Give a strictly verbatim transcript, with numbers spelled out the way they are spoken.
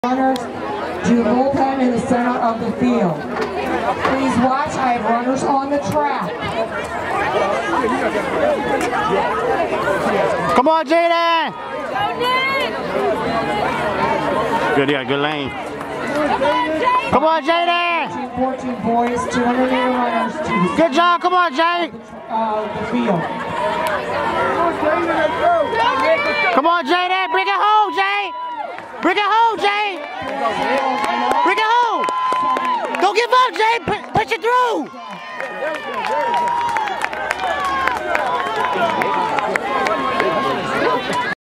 Runners to the bullpen in the center of the field. Please watch, I have runners on the track. Come on, Jaden! Good, yeah, good lane. Come on, Jaden! fourteen boys, two hundred meter runners to the good job, come on, Jay! Uh, the field. Come on, Jaden! Bring it home, Jay! Bring it home, Jay! Bring it home! Don't give up, Jay! Push it through!